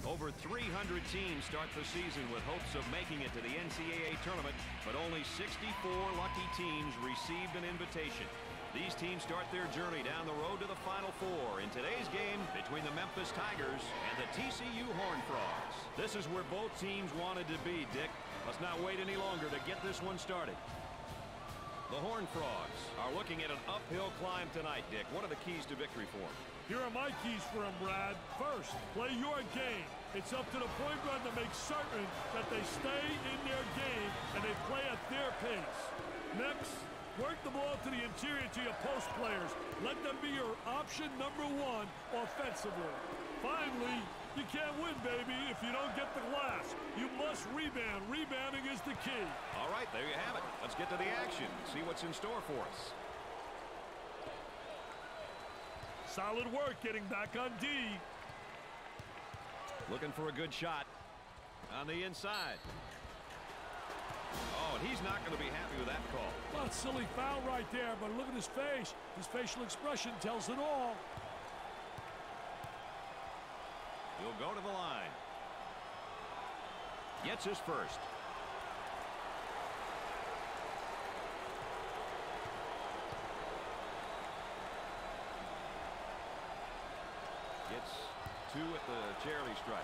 Over 300 teams start the season with hopes of making it to the NCAA tournament, but only 64 lucky teams received an invitation. These teams start their journey down the road to the Final Four in today's game between the Memphis Tigers and the TCU Horned Frogs. This is where both teams wanted to be, Dick. Let's not wait any longer to get this one started. The Horned Frogs are looking at an uphill climb tonight, Dick. What are the keys to victory for them? Here are my keys for them, Brad. First, play your game. It's up to the point guard to make certain that they stay in their game and they play at their pace. Next, work the ball to the interior to your post players. Let them be your option number one offensively. Finally, you can't win, baby, if you don't get the glass. You must rebound. Rebounding is the key. All right, there you have it. Let's get to the action. See what's in store for us. Solid work getting back on D. Looking for a good shot on the inside. Oh, and he's not going to be happy with that call. Well, it's a silly foul right there, but look at his face. His facial expression tells it all. He'll go to the line. Gets his first. Gets two at the charity stripe.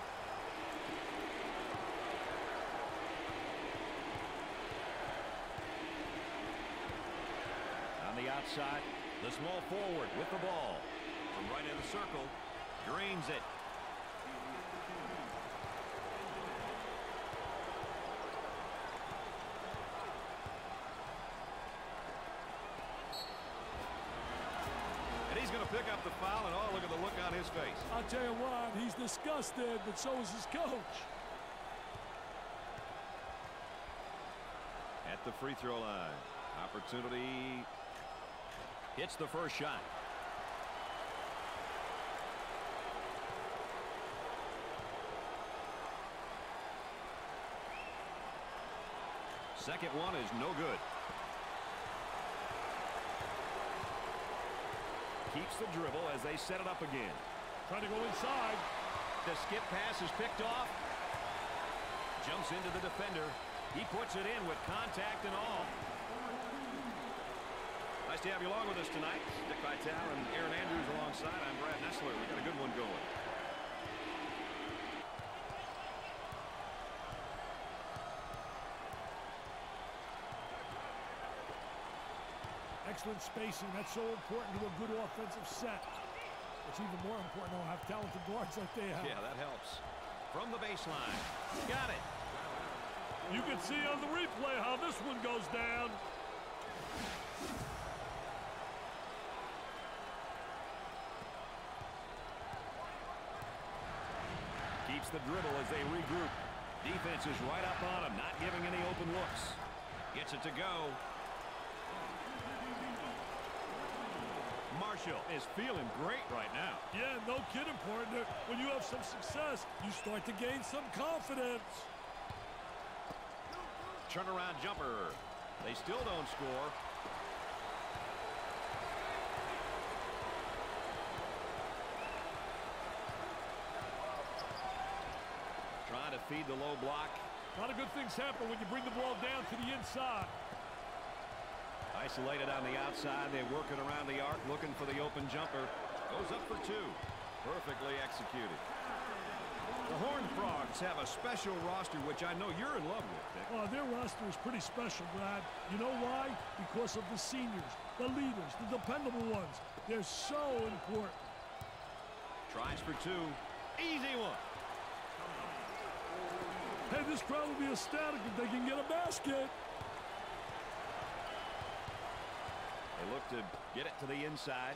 On the outside, the small forward with the ball. From right in the circle, drains it. He's going to pick up the foul, and oh, look at the look on his face. I'll tell you what, he's disgusted, but so is his coach. At the free throw line. Opportunity. Hits the first shot. Second one is no good. Keeps the dribble as they set it up again. Trying to go inside. The skip pass is picked off. Jumps into the defender. He puts it in with contact and all. Nice to have you along with us tonight. Dick Vitale and Aaron Andrews alongside. I'm Brad Nessler. We got a good one going. Excellent spacing. That's so important to a good offensive set. It's even more important to have talented guards like they have. Yeah, that helps. From the baseline. Got it. You can see on the replay how this one goes down. Keeps the dribble as they regroup. Defense is right up on him, not giving any open looks. Gets it to go. Marshall is feeling great right now. Yeah, no kidding, partner. When you have some success, you start to gain some confidence. Turnaround jumper. They still don't score. Trying to feed the low block. A lot of good things happen when you bring the ball down to the inside. Isolated on the outside. They work it around the arc, looking for the open jumper. Goes up for two. Perfectly executed. The Horned Frogs have a special roster, which I know you're in love with, Dick. Oh, their roster is pretty special, Brad. You know why? Because of the seniors, the leaders, the dependable ones. They're so important. Tries for two. Easy one. Hey, this crowd will be ecstatic if they can get a basket. They look to get it to the inside.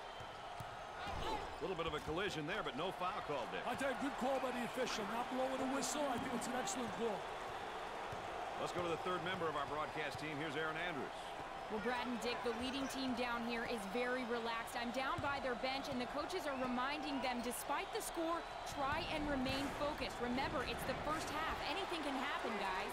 A little bit of a collision there, but no foul called there. I tell you, good call by the official. Not blowing a whistle. I think it's an excellent call. Let's go to the third member of our broadcast team. Here's Aaron Andrews. Well, Brad and Dick, the leading team down here is very relaxed. I'm down by their bench, and the coaches are reminding them, despite the score, try and remain focused. Remember, it's the first half. Anything can happen, guys.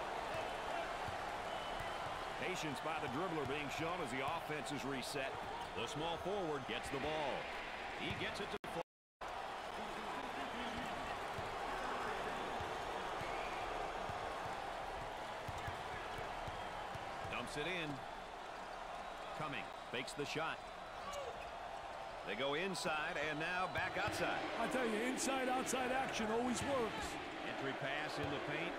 Patience by the dribbler being shown as the offense is reset. The small forward gets the ball. He gets it to Fly. Dumps it in. Cumming fakes the shot. They go inside and now back outside. I tell you, inside-outside action always works. Entry pass in the paint.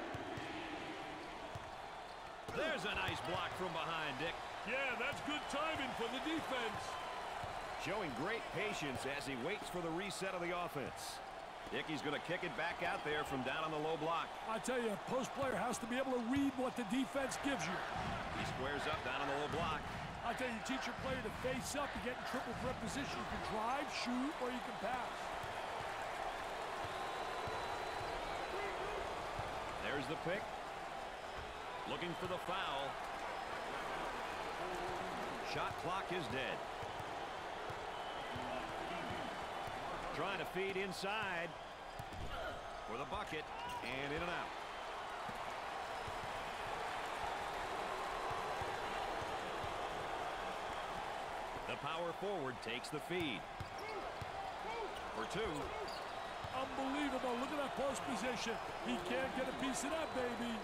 There's a nice block from behind, Dick. Yeah, that's good timing for the defense. Showing great patience as he waits for the reset of the offense. Dickey's going to kick it back out there from down on the low block. I tell you, a post player has to be able to read what the defense gives you. He squares up down on the low block. I tell you, teach your player to face up, to get in triple threat position. You can drive, shoot, or you can pass. There's the pick. Looking for the foul. Shot clock is dead. Trying to feed inside for the bucket, and in and out. The power forward takes the feed. For two. Unbelievable. Look at that post position. He can't get a piece of that, baby.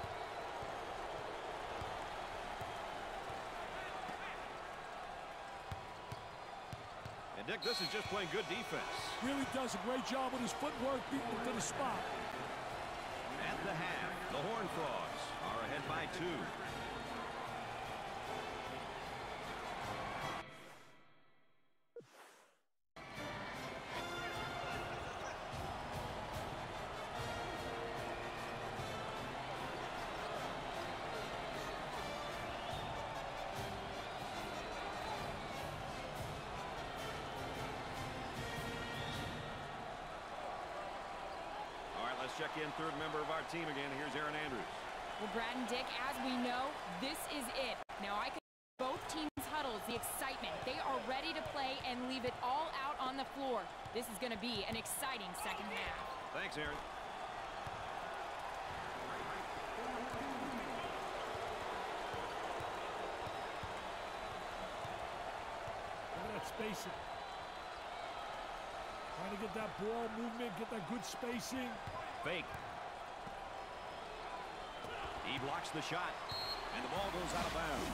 And Dick, this is just playing good defense. Really does a great job with his footwork, beating him to the spot. At the half, the Horned Frogs are ahead by 2. Check in third member of our team again. Here's Aaron Andrews. Well, Brad and Dick, as we know, this is it. Now, I can both teams' huddles, the excitement. They are ready to play and leave it all out on the floor. This is going to be an exciting second half. Thanks, Aaron. Look at that spacing. Trying to get that ball movement, get that good spacing. Fake. He blocks the shot, and the ball goes out of bounds.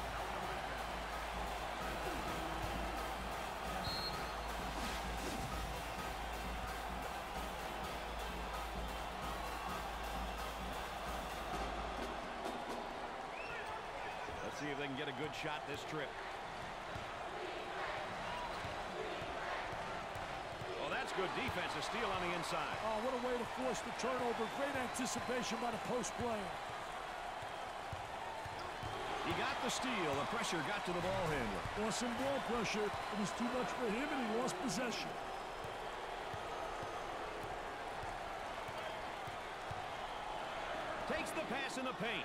Let's see if they can get a good shot this trip. That's good defense. A steal on the inside. Oh, what a way to force the turnover. Great anticipation by the post player. He got the steal. The pressure got to the ball handler. Awesome ball pressure. It was too much for him, and he lost possession. Takes the pass in the paint.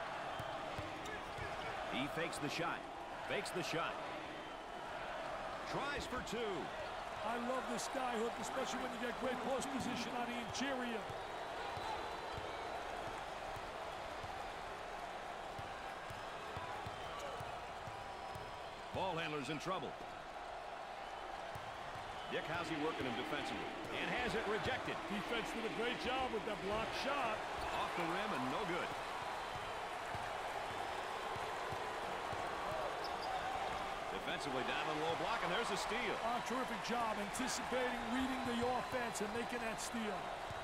He fakes the shot. Fakes the shot. Tries for 2. I love this skyhook, especially when you get great post position on the interior. Ball handler's in trouble. Dick, how's he working him defensively? And has it rejected. Defense did a great job with that block shot. Off the rim and no good. Defensively down on the low block, and there's a steal. Oh, terrific job anticipating, reading the offense, and making that steal.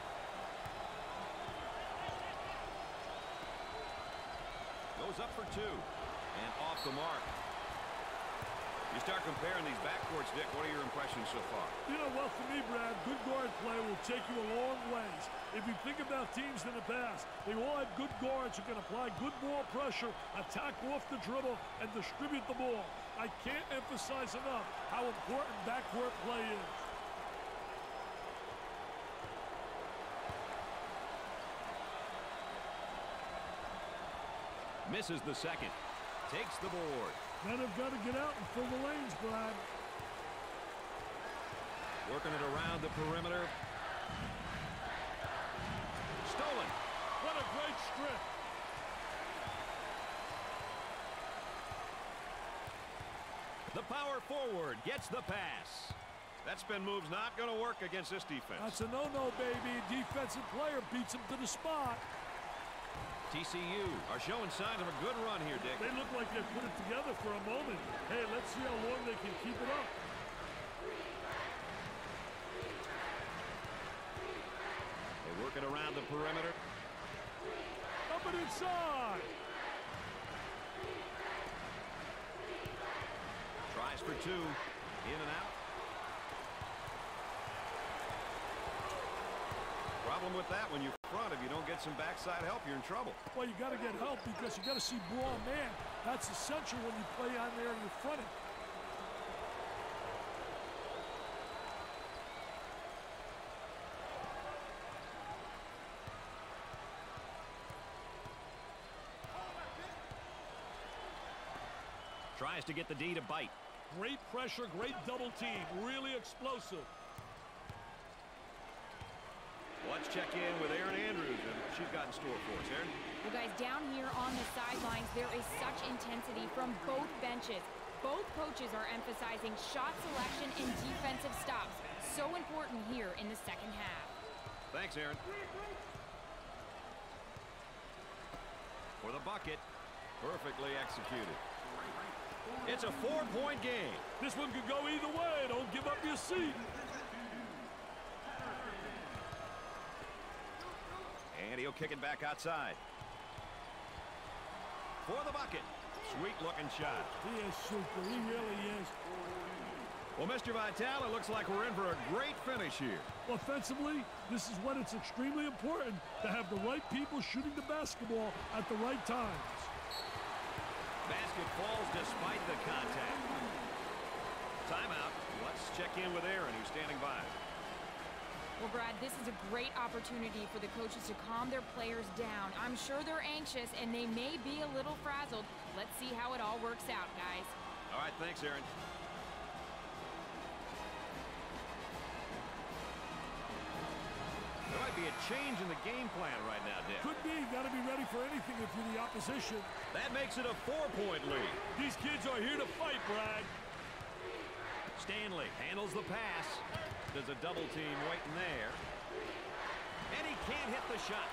Goes up for 2, and off the mark. You start comparing these backcourts, Dick. What are your impressions so far? You know, well, for me, Brad, good guard play will take you a long ways. If you think about teams in the past, they all had good guards who can apply good ball pressure, attack off the dribble, and distribute the ball. I can't emphasize enough how important backcourt play is. Misses the second. Takes the board. Men have got to get out and fill the lanes, Brad. Working it around the perimeter. Stolen. What a great strip. The power forward gets the pass. That spin move's not going to work against this defense. That's a no-no, baby. Defensive player beats him to the spot. TCU are showing signs of a good run here, Dick. They look like they put it together for a moment. Hey, let's see how long they can keep it up. They work it around the perimeter. Up and inside. Tries for two. In and out. Problem with that, when you front, if you don't get some backside help, you're in trouble. Well, you got to get help because you got to see ball man. That's essential when you play on there and you're fronting. Tries to get the D to bite. Great pressure, great double team, really explosive. Let's check in with Erin Andrews and what she's got in store for us. Erin? Well, guys, down here on the sidelines, there is such intensity from both benches. Both coaches are emphasizing shot selection and defensive stops. So important here in the second half. Thanks, Erin. For the bucket, perfectly executed. It's a 4-point game. This one could go either way. Don't give up your seat. And he'll kick it back outside. For the bucket. Sweet-looking shot. He is super. He really is. Well, Mr. Vitale, it looks like we're in for a great finish here. Offensively, this is when it's extremely important to have the right people shooting the basketball at the right times. Basket falls despite the contact. Timeout. Let's check in with Erin, who's standing by. Well, Brad, this is a great opportunity for the coaches to calm their players down. I'm sure they're anxious, and they may be a little frazzled. Let's see how it all works out, guys. All right, thanks, Erin. There might be a change in the game plan right now, Dick. Could be. Got to be ready for anything if you're the opposition. That makes it a 4-point lead. These kids are here to fight, Brad. Stanley handles the pass. There's a double team waiting there. And he can't hit the shot.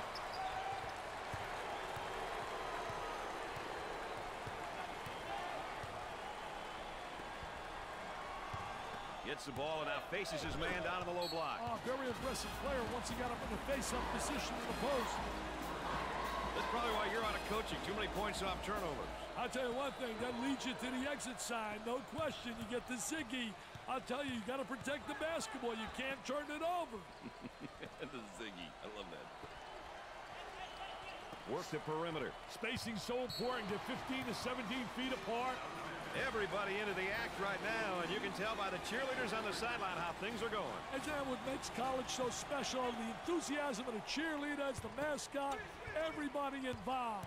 Gets the ball and now faces his man down in the low block. Oh, very aggressive player once he got up in the face-up position in the post. That's probably why you're out of coaching. Too many points off turnovers. I'll tell you one thing, that leads you to the exit sign. No question, you get the Ziggy. I'll tell you, you got to protect the basketball. You can't turn it over. The Ziggy. I love that. Work the perimeter. Spacing so important. Get 15 to 17 feet apart. Everybody into the act right now, and you can tell by the cheerleaders on the sideline how things are going. And then what makes college so special, the enthusiasm of the cheerleaders, the mascot, everybody involved.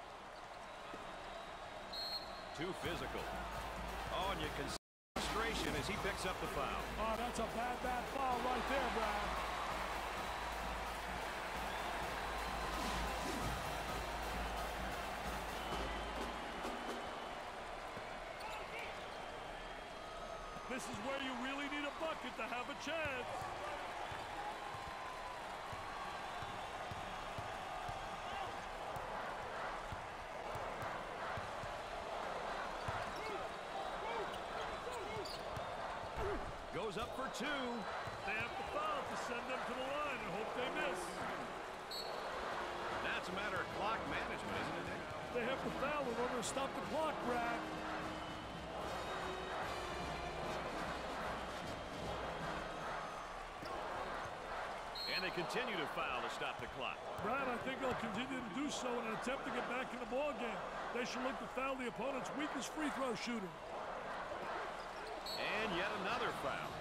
Too physical. Oh, and you can see frustration as he picks up the foul. Oh, that's a bad foul right there, Brad. This is where you really need a bucket to have a chance. Goes up for two. They have to foul to send them to the line and hope they miss. That's a matter of clock management, isn't it, Nick? They have to foul in order to stop the clock, Brad. And they continue to foul to stop the clock. Brad, I think they'll continue to do so in an attempt to get back in the ball game. They should look to foul the opponent's weakest free throw shooter. And yet another foul.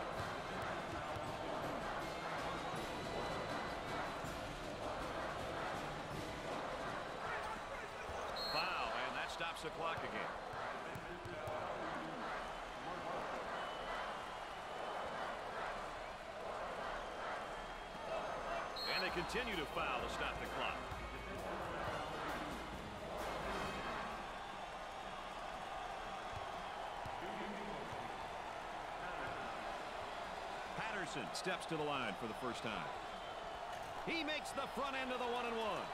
Foul, and that stops the clock again. And they continue to foul to stop the clock. Anderson steps to the line for the first time. He makes the front end of the 1-and-1.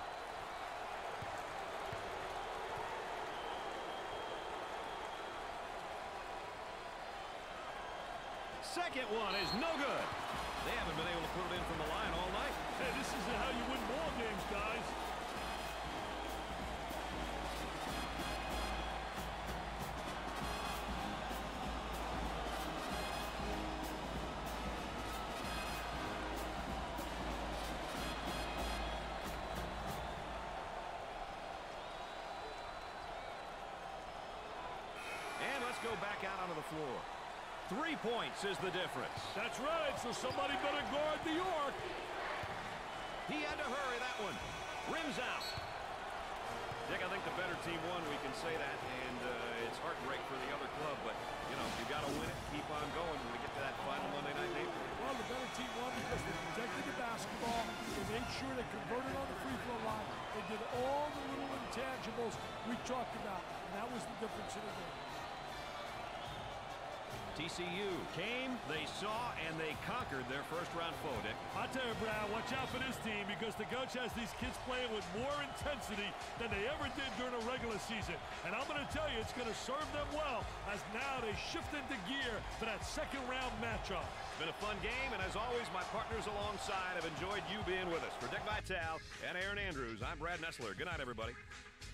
Second one is no good. They haven't been able to put it in from the line all night. Hey, this isn't how you win ball games, guys. And let's go back out onto the floor. 3 points is the difference. That's right, so somebody better guard New York. He had to hurry that one. Rims out. Dick, I think the better team won, we can say that, and it's heartbreak for the other club, but, you know, you got to win it, keep on going when we get to that final Monday night game. Well, the better team won because they protected the basketball. They made sure they converted on the free throw line. They did all the little intangibles we talked about, and that was the difference in the game. TCU came, they saw, and they conquered their first-round foe, Dick. I tell you, Brad, watch out for this team because the coach has these kids playing with more intensity than they ever did during a regular season. And I'm going to tell you, it's going to serve them well as now they shift into gear for that second-round matchup. It's been a fun game, and as always, my partners alongside have enjoyed you being with us. For Dick Vitale and Aaron Andrews, I'm Brad Nessler. Good night, everybody.